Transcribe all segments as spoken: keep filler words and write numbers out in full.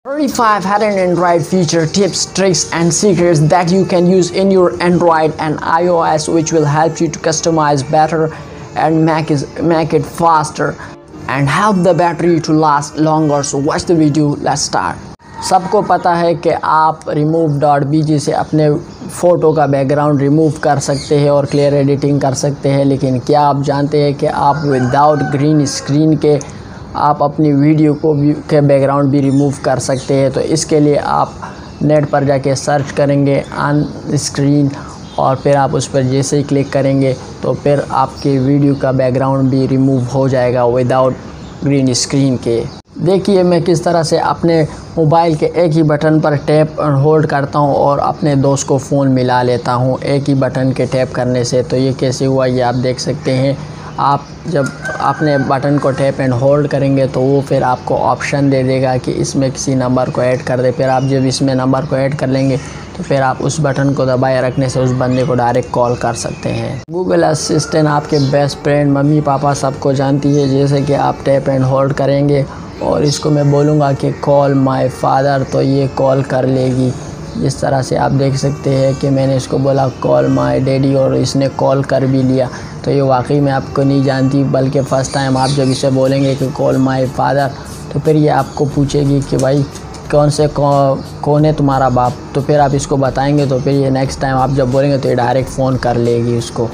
thirty-five hidden Android feature tips, tricks and secrets that you can use in your Android and iOS, which will help you to customize better and make it, make it faster and help the battery to last longer. So watch the video, let's start. सबको पता है कि आप remove dot B जी से अपने photo का background remove कर सकते हैं और क्लियर एडिटिंग कर सकते हैं, लेकिन क्या आप जानते हैं कि आप विदाउट ग्रीन स्क्रीन के आप अपनी वीडियो को भी के बैकग्राउंड भी रिमूव कर सकते हैं। तो इसके लिए आप नेट पर जाके सर्च करेंगे ऑन स्क्रीन और फिर आप उस पर जैसे ही क्लिक करेंगे तो फिर आपके वीडियो का बैकग्राउंड भी रिमूव हो जाएगा विदाउट ग्रीन स्क्रीन के। देखिए मैं किस तरह से अपने मोबाइल के एक ही बटन पर टैप और होल्ड करता हूं और अपने दोस्त को फ़ोन मिला लेता हूं एक ही बटन के टैप करने से। तो ये कैसे हुआ ये आप देख सकते हैं। आप जब अपने बटन को टैप एंड होल्ड करेंगे तो वो फिर आपको ऑप्शन दे देगा कि इसमें किसी नंबर को ऐड कर दे। फिर आप जब इसमें नंबर को ऐड कर लेंगे तो फिर आप उस बटन को दबाए रखने से उस बंदे को डायरेक्ट कॉल कर सकते हैं। गूगल असिस्टेंट आपके बेस्ट फ्रेंड मम्मी पापा सबको जानती है। जैसे कि आप टैप एंड होल्ड करेंगे और इसको मैं बोलूँगा कि कॉल माय फादर, तो ये कॉल कर लेगी। जिस तरह से आप देख सकते हैं कि मैंने इसको बोला कॉल माय डैडी और इसने कॉल कर भी लिया। तो ये वाकई में आपको नहीं जानती, बल्कि फ़र्स्ट टाइम आप जब इसे बोलेंगे कि कॉल माय फादर तो फिर ये आपको पूछेगी कि भाई कौन से कौ, कौन है तुम्हारा बाप। तो फिर आप इसको बताएंगे तो फिर ये नेक्स्ट टाइम आप जब बोलेंगे तो ये डायरेक्ट फ़ोन कर लेगी उसको।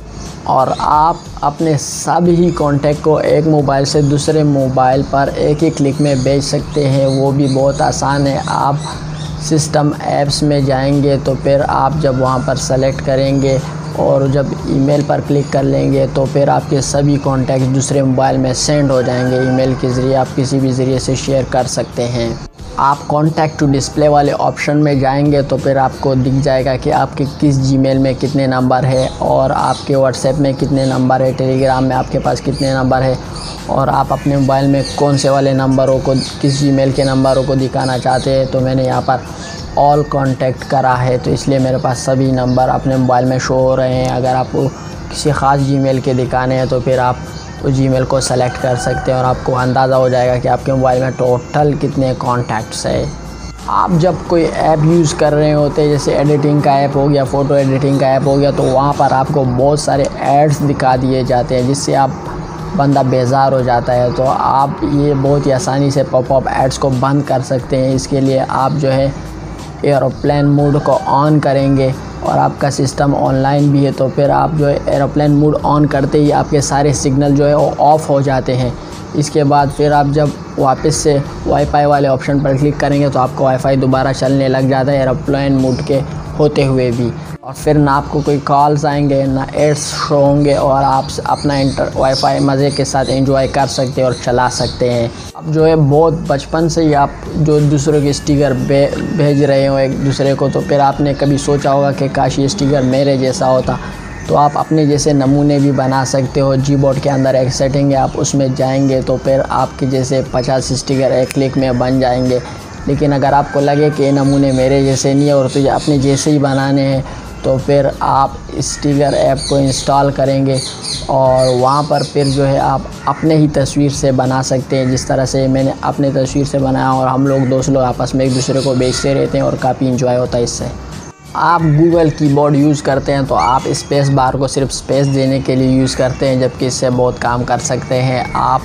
और आप अपने सभी कॉन्टैक्ट को एक मोबाइल से दूसरे मोबाइल पर एक ही क्लिक में भेज सकते हैं, वो भी बहुत आसान है। आप सिस्टम ऐप्स में जाएंगे तो फिर आप जब वहाँ पर सेलेक्ट करेंगे और जब ईमेल पर क्लिक कर लेंगे तो फिर आपके सभी कॉन्टैक्ट दूसरे मोबाइल में सेंड हो जाएंगे। ईमेल के ज़रिए आप किसी भी ज़रिए से शेयर कर सकते हैं। आप कॉन्टैक्ट टू डिस्प्ले वाले ऑप्शन में जाएंगे तो फिर आपको दिख जाएगा कि आपके किस जीमेल में कितने नंबर है और आपके व्हाट्सएप में कितने नंबर है, टेलीग्राम में आपके पास कितने नंबर है और आप अपने मोबाइल में कौन से वाले नंबरों को किस जीमेल के नंबरों को दिखाना चाहते हैं। तो मैंने यहाँ पर ऑल कॉन्टैक्ट करा है तो इसलिए मेरे पास सभी नंबर अपने मोबाइल में शो हो रहे हैं। अगर आपको किसी ख़ास जीमेल के दिखाने हैं तो फिर आप उस जीमेल को सेलेक्ट कर सकते हैं और आपको अंदाज़ा हो जाएगा कि आपके मोबाइल में टोटल कितने कॉन्टैक्ट्स है। आप जब कोई ऐप यूज़ कर रहे होते हैं, जैसे एडिटिंग का ऐप हो गया, फ़ोटो एडिटिंग का ऐप हो गया, तो वहाँ पर आपको बहुत सारे एड्स दिखा दिए जाते हैं जिससे आप बंदा बेजार हो जाता है। तो आप ये बहुत ही आसानी से पॉपअप एड्स को बंद कर सकते हैं। इसके लिए आप जो है एरोप्लेन मोड को ऑन करेंगे और आपका सिस्टम ऑनलाइन भी है तो फिर आप जो है एरोप्लेन मोड ऑन करते ही आपके सारे सिग्नल जो है वो ऑफ़ हो जाते हैं। इसके बाद फिर आप जब वापस से वाईफाई वाले ऑप्शन पर क्लिक करेंगे तो आपका वाईफाई दोबारा चलने लग जाता है एरोप्लेन मोड के होते हुए भी। और फिर ना आपको कोई कॉल्स आएंगे ना एड्स शो होंगे और आप अपना इंटर वाईफाई मज़े के साथ एंजॉय कर सकते हैं और चला सकते हैं। अब जो है बहुत बचपन से ही आप जो दूसरों के स्टिकर भेज रहे हो एक दूसरे को, तो फिर आपने कभी सोचा होगा कि काश ये स्टिकर मेरे जैसा होता। तो आप अपने जैसे नमूने भी बना सकते हो। जी बोर्ड के अंदर एक सेटिंग है, आप उसमें जाएंगे तो फिर आपके जैसे पचास स्टिकर एक क्लिक में बन जाएंगे। लेकिन अगर आपको लगे कि ये नमूने मेरे जैसे नहीं है और तुझे अपने जैसे ही बनाने हैं तो फिर आप स्टिकर ऐप को इंस्टॉल करेंगे और वहाँ पर फिर जो है आप अपने ही तस्वीर से बना सकते हैं। जिस तरह से मैंने अपने तस्वीर से बनाया और हम लोग दोस्त लोग आपस में एक दूसरे को बेचते रहते हैं और काफ़ी इंजॉय होता है इससे। आप गूगल कीबोर्ड यूज़ करते हैं तो आप स्पेस बार को सिर्फ स्पेस देने के लिए यूज़ करते हैं, जबकि इससे बहुत काम कर सकते हैं। आप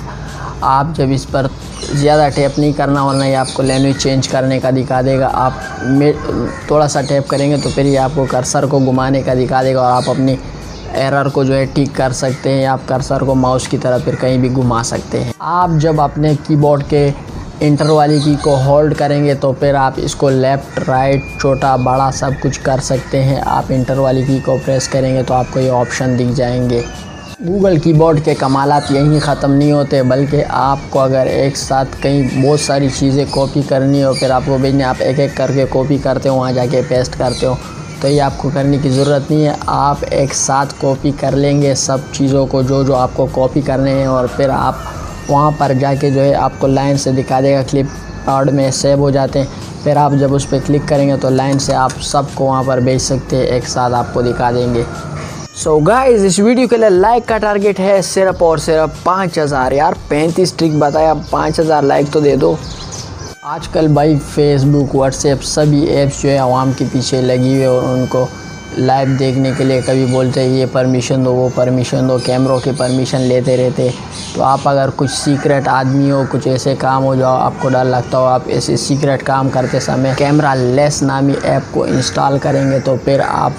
आप जब इस पर ज़्यादा टैप नहीं करना, वरना ये आपको लैंग्वेज चेंज करने का दिखा देगा। आप थोड़ा सा टैप करेंगे तो फिर ये आपको कर्सर को घुमाने का दिखा देगा और आप अपनी एरर को जो है ठीक कर सकते हैं। आप कर्सर को माउस की तरह फिर कहीं भी घुमा सकते हैं। आप जब अपने कीबोर्ड के इंटर वाली की को होल्ड करेंगे तो फिर आप इसको लेफ़्ट राइट छोटा बड़ा सब कुछ कर सकते हैं। आप इंटर वाली की को प्रेस करेंगे तो आपको ये ऑप्शन दिख जाएंगे। गूगल कीबोर्ड के कमालात यहीं ख़त्म नहीं होते, बल्कि आपको अगर एक साथ कहीं बहुत सारी चीज़ें कॉपी करनी हो फिर आपको भेजने, आप एक एक करके कॉपी करते हो वहाँ जाके पेस्ट करते हो, तो ये आपको करने की ज़रूरत नहीं है। आप एक साथ कॉपी कर लेंगे सब चीज़ों को जो जो आपको कॉपी करने हैं और फिर आप वहाँ पर जाके जो है आपको लाइन से दिखा देगा, क्लिप कार्ड में सेव हो जाते हैं। फिर आप जब उस पर क्लिक करेंगे तो लाइन से आप सबको वहाँ पर भेज सकते हैं, एक साथ आपको दिखा देंगे। सो so गाइस इस वीडियो के लिए लाइक का टारगेट है सिर्फ और सिर्फ पाँच हज़ार। यार पैंतीस ट्रिक बताया, पाँच हज़ार लाइक तो दे दो। आजकल भाई फेसबुक, व्हाट्सएप सभी ऐप्स जो है आवाम के पीछे लगी हुई है और उनको लाइव देखने के लिए कभी बोलते हैं ये परमिशन दो, वो परमिशन दो, कैमरों की परमिशन लेते रहते। तो आप अगर कुछ सीक्रेट आदमी हो, कुछ ऐसे काम हो जो आपको डर लगता हो, आप ऐसे सीक्रेट काम करते समय कैमरा लेस नामी ऐप को इंस्टॉल करेंगे तो फिर आप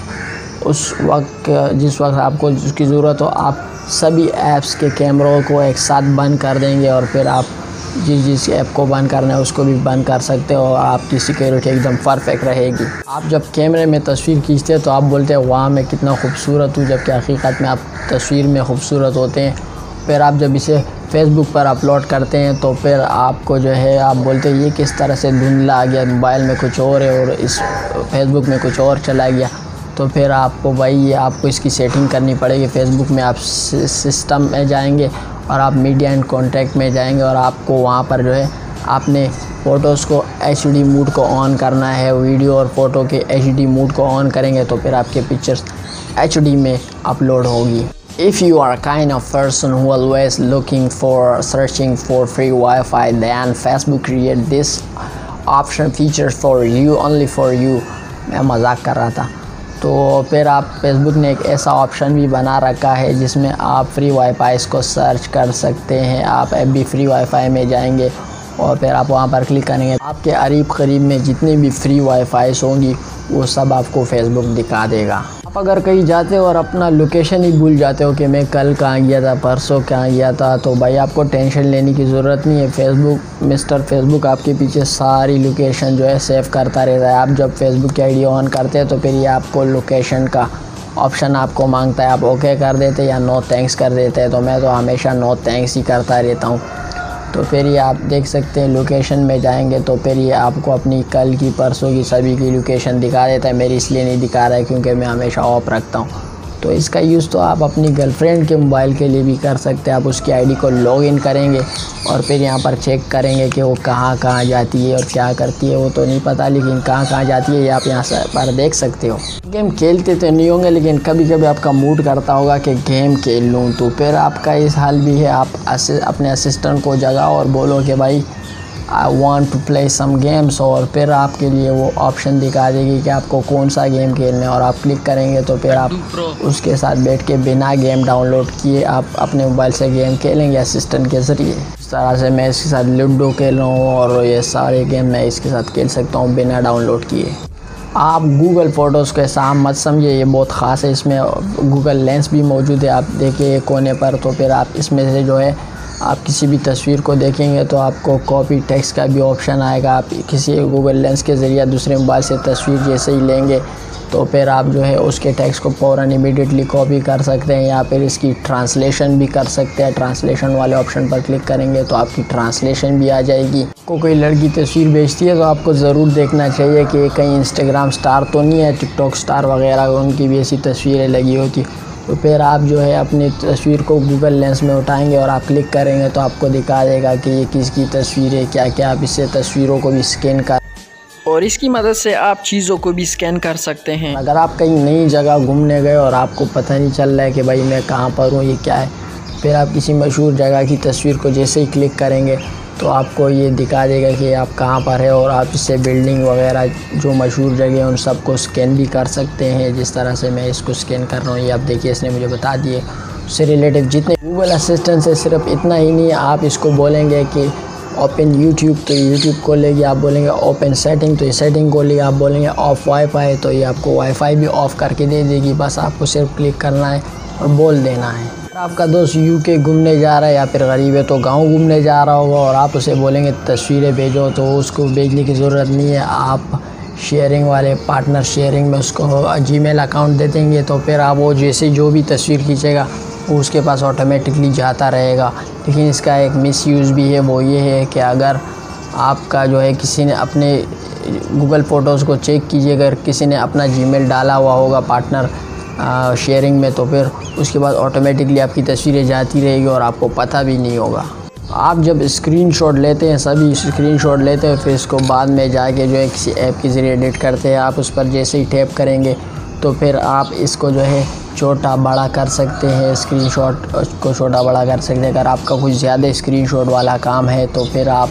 उस वक्त जिस वक्त आपको जिसकी ज़रूरत हो आप सभी ऐप्स के कैमरों को एक साथ बंद कर देंगे और फिर आप जिस जिस ऐप को बंद करना है उसको भी बंद कर सकते हो और आपकी सिक्योरिटी एकदम परफेक्ट रहेगी। आप जब कैमरे में तस्वीर खींचते हैं तो आप बोलते हैं वाह मैं कितना खूबसूरत हूँ, जबकि हकीकत में आप तस्वीर में खूबसूरत होते हैं। फिर आप जब इसे फेसबुक पर अपलोड करते हैं तो फिर आपको जो है आप बोलते हैं ये किस तरह से धुंधला आ गया, मोबाइल में कुछ और है और इस फेसबुक में कुछ और चला गया। तो फिर आपको भाई ये आपको इसकी सेटिंग करनी पड़ेगी। फेसबुक में आप सिस्टम में जाएंगे और आप मीडिया एंड कॉन्टैक्ट में जाएंगे और आपको वहाँ पर जो है आपने फ़ोटोज़ को एच डी मोड को ऑन करना है। वीडियो और फ़ोटो के एच डी मोड को ऑन करेंगे तो फिर आपके पिक्चर्स एच डी में अपलोड होगी। If you are a kind of person who always looking for searching for free Wi-Fi, then Facebook create this option feature for you, only for you। मैं मजाक कर रहा था। तो फिर आप फेसबुक ने एक ऐसा ऑप्शन भी बना रखा है जिसमें आप फ्री वाईफाई को सर्च कर सकते हैं। आप ऐप भी फ्री वाईफाई में जाएंगे और फिर आप वहां पर क्लिक करेंगे, आपके करीब करीब में जितनी भी फ्री वाईफाई होंगी वो सब आपको फेसबुक दिखा देगा। आप अगर कहीं जाते हो और अपना लोकेशन ही भूल जाते हो कि मैं कल कहाँ गया था, परसों कहाँ गया था, तो भाई आपको टेंशन लेने की ज़रूरत नहीं है। फेसबुक मिस्टर फेसबुक आपके पीछे सारी लोकेशन जो है सेव करता रहता है। आप जब फेसबुक की आईडी ऑन करते हैं तो फिर ये आपको लोकेशन का ऑप्शन आपको मांगता है, आप ओके कर देते या नो थैंक्स कर देते हैं। तो मैं तो हमेशा नो थैंक्स ही करता रहता हूँ। तो फिर ये आप देख सकते हैं लोकेशन में जाएंगे तो फिर ये आपको अपनी कल की परसों की सभी की लोकेशन दिखा देता है। मेरी इसलिए नहीं दिखा रहा है क्योंकि मैं हमेशा ऑफ रखता हूँ। तो इसका यूज़ तो आप अपनी गर्लफ्रेंड के मोबाइल के लिए भी कर सकते हैं। आप उसकी आईडी को लॉगिन करेंगे और फिर यहाँ पर चेक करेंगे कि वो कहाँ कहाँ जाती है और क्या करती है। वो तो नहीं पता, लेकिन कहाँ कहाँ जाती है ये आप यहाँ पर देख सकते हो। गेम खेलते तो नहीं होंगे, लेकिन कभी कभी आपका मूड करता होगा कि गेम खेल लूँ, तो फिर आपका इस हाल भी है, आप अपने असिस्टेंट को जगाओ और बोलो कि भाई I want to play some games, और फिर आपके लिए वो ऑप्शन दिखा देगी कि आपको कौन सा गेम खेलना है और आप क्लिक करेंगे तो फिर आप उसके साथ बैठ के बिना गेम डाउनलोड किए आप अपने मोबाइल से गेम खेलेंगे असिस्टेंट के ज़रिए। इस तरह से मैं इसके साथ लूडो खेल रहा हूँ और ये सारे गेम मैं इसके साथ खेल सकता हूँ बिना डाउनलोड किए। आप गूगल फ़ोटोज़ के साथ मत समझिए, ये बहुत ख़ास है। इसमें गूगल लेंस भी मौजूद है, आप देखिए कोने पर। तो फिर आप इसमें से जो है आप किसी भी तस्वीर को देखेंगे तो आपको कॉपी टेक्स्ट का भी ऑप्शन आएगा। आप किसी गूगल लेंस के ज़रिए दूसरे मोबाइल से तस्वीर जैसे ही लेंगे तो फिर आप जो है उसके टेक्स्ट को फ़ौरन इमीडिएटली कॉपी कर सकते हैं या फिर इसकी ट्रांसलेशन भी कर सकते हैं। ट्रांसलेशन वाले ऑप्शन पर क्लिक करेंगे तो आपकी ट्रांसलेशन भी आ जाएगी। को कोई लड़की तस्वीर भेजती है तो आपको ज़रूर देखना चाहिए कि कहीं इंस्टाग्राम स्टार तो नहीं है, टिकटॉक स्टार वगैरह उनकी भी ऐसी तस्वीरें लगी होती। तो फिर आप जो है अपनी तस्वीर को गूगल लेंस में उठाएंगे और आप क्लिक करेंगे तो आपको दिखा देगा कि ये किसकी तस्वीर है, क्या क्या। आप इससे तस्वीरों को भी स्कैन कर और इसकी मदद से आप चीज़ों को भी स्कैन कर सकते हैं। अगर आप कहीं नई जगह घूमने गए और आपको पता नहीं चल रहा है कि भाई मैं कहाँ पर हूँ, ये क्या है, फिर आप किसी मशहूर जगह की तस्वीर को जैसे ही क्लिक करेंगे तो आपको ये दिखा देगा कि आप कहाँ पर है और आप इससे बिल्डिंग वगैरह जो मशहूर जगह हैं उन सबको स्कैन भी कर सकते हैं। जिस तरह से मैं इसको स्कैन कर रहा हूँ ये आप देखिए, इसने मुझे बता दिए। उससे रिलेटिव जितने गूगल असिस्टेंट से सिर्फ इतना ही नहीं, आप इसको बोलेंगे कि ओपन यूट्यूब तो यूट्यूब खोलेगी, आप बोलेंगे ओपन सेटिंग तो ये सेटिंग खोलेगी, आप बोलेंगे ऑफ वाईफाई तो ये आपको वाईफाई भी ऑफ़ करके दे देगी। बस आपको सिर्फ क्लिक करना है और बोल देना है। आपका दोस्त यूके घूमने जा रहा है या फिर गरीब है तो गांव घूमने जा रहा होगा और आप उसे बोलेंगे तस्वीरें भेजो, तो उसको भेजने की ज़रूरत नहीं है। आप शेयरिंग वाले पार्टनर शेयरिंग में उसको जीमेल अकाउंट दे देंगे तो फिर आप वो जैसे जो भी तस्वीर खींचेगा वो उसके पास ऑटोमेटिकली जाता रहेगा। लेकिन इसका एक मिसयूज़ भी है, वो ये है कि अगर आपका जो है किसी ने अपने गूगल फ़ोटोज़ को चेक कीजिए, अगर किसी ने अपना जीमेल डाला हुआ होगा पार्टनर शेयरिंग में तो फिर उसके बाद ऑटोमेटिकली आपकी तस्वीरें जाती रहेगी और आपको पता भी नहीं होगा। आप जब स्क्रीनशॉट लेते हैं, सभी स्क्रीनशॉट लेते हैं, फिर इसको बाद में जाके जो है किसी ऐप के ज़रिए एडिट करते हैं। आप उस पर जैसे ही टैप करेंगे तो फिर आप इसको जो है छोटा बड़ा कर सकते हैं, स्क्रीनशॉट को छोटा बड़ा कर सकते हैं। अगर आपका कुछ ज़्यादा स्क्रीनशॉट वाला काम है तो फिर आप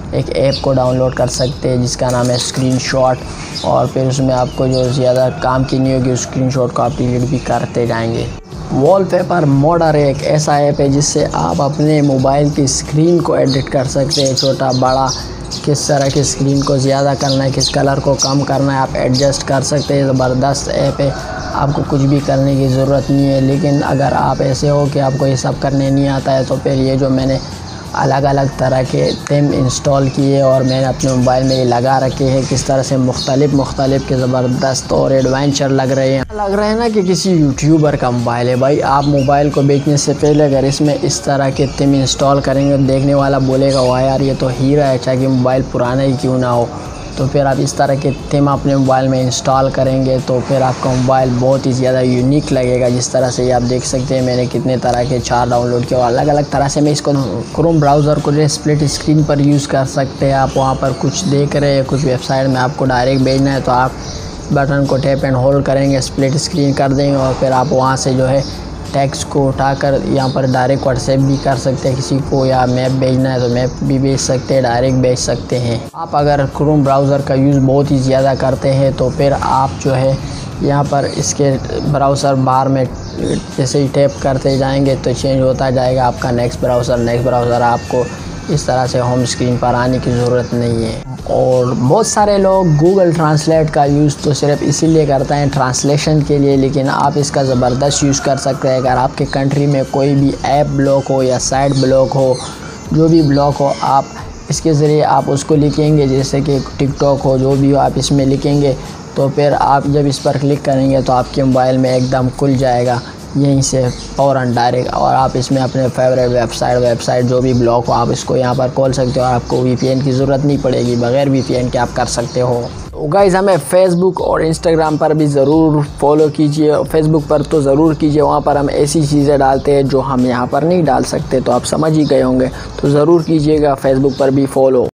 एक ऐप को डाउनलोड कर सकते हैं जिसका नाम है स्क्रीनशॉट, और फिर उसमें आपको जो ज़्यादा काम की नहीं होगी उस स्क्रीनशॉट को आप डिलीट भी करते जाएंगे। वॉलपेपर मॉडर एक ऐसा ऐप है जिससे आप अपने मोबाइल की स्क्रीन को एडिट कर सकते हैं, छोटा बड़ा, किस तरह की स्क्रीन को ज़्यादा करना है, किस कलर को कम करना है, आप एडजस्ट कर सकते हैं। ज़बरदस्त ऐप है, आपको कुछ भी करने की ज़रूरत नहीं है। लेकिन अगर आप ऐसे हो कि आपको ये सब करने नहीं आता है तो फिर ये जो मैंने अलग अलग तरह के थीम इंस्टॉल किए और मैंने अपने मोबाइल में ये लगा रखे हैं, किस तरह से मुख्तलिफ मुख्तलिफ के ज़बरदस्त और एडवेंचर लग रहे हैं। लग रहा है ना कि किसी यूट्यूबर का मोबाइल है। भाई आप मोबाइल को बेचने से पहले अगर इसमें इस तरह के थीम इंस्टॉल करेंगे, देखने वाला बोलेगा वाह यार ये तो हीरा है, चाहे कि मोबाइल पुराना ही क्यों ना हो। तो फिर आप इस तरह के थीम अपने मोबाइल में इंस्टॉल करेंगे तो फिर आपका मोबाइल बहुत ही ज़्यादा यूनिक लगेगा। जिस तरह से ये आप देख सकते हैं मैंने कितने तरह के चार डाउनलोड किए और अलग अलग तरह से मैं इसको क्रोम ब्राउज़र को जो स्प्लिट स्क्रीन पर यूज़ कर सकते हैं। आप वहाँ पर कुछ देख रहे हैं, कुछ वेबसाइट में आपको डायरेक्ट भेजना है तो आप बटन को टैप एंड होल्ड करेंगे, स्प्लिट स्क्रीन कर देंगे और फिर आप वहाँ से जो है टेक्स्ट को उठाकर यहाँ पर डायरेक्ट व्हाट्सएप भी कर सकते हैं किसी को, या मैप भेजना है तो मैप भी भेज सकते हैं, डायरेक्ट भेज सकते हैं। आप अगर क्रोम ब्राउज़र का यूज़ बहुत ही ज़्यादा करते हैं तो फिर आप जो है यहाँ पर इसके ब्राउज़र बार में जैसे ही टैप करते जाएंगे तो चेंज होता जाएगा आपका नेक्स्ट ब्राउज़र नेक्स्ट ब्राउज़र आपको इस तरह से होम स्क्रीन पर आने की ज़रूरत नहीं है। और बहुत सारे लोग गूगल ट्रांसलेट का यूज़ तो सिर्फ इसीलिए करते हैं ट्रांसलेशन के लिए, लेकिन आप इसका ज़बरदस्त यूज़ कर सकते हैं। अगर आपके कंट्री में कोई भी ऐप ब्लॉक हो या साइट ब्लॉक हो, जो भी ब्लॉक हो, आप इसके ज़रिए आप उसको लिखेंगे, जैसे कि टिकटॉक हो, जो भी हो आप इसमें लिखेंगे तो फिर आप जब इस पर क्लिक करेंगे तो आपके मोबाइल में एकदम खुल जाएगा यहीं से फ़ौरन डायरेक्ट, और आप इसमें अपने फेवरेट वेबसाइट वेबसाइट जो भी ब्लॉक हो आप इसको यहाँ पर खोल सकते हो और आपको वीपीएन की ज़रूरत नहीं पड़ेगी, बगैर वीपीएन के आप कर सकते हो। तो गाइज़ हमें फेसबुक और इंस्टाग्राम पर भी ज़रूर फॉलो कीजिए। फेसबुक पर तो ज़रूर कीजिए, वहाँ पर हम ऐसी चीज़ें डालते हैं जो हम यहाँ पर नहीं डाल सकते, तो आप समझ ही गए होंगे, तो ज़रूर कीजिएगा फेसबुक पर भी फॉलो।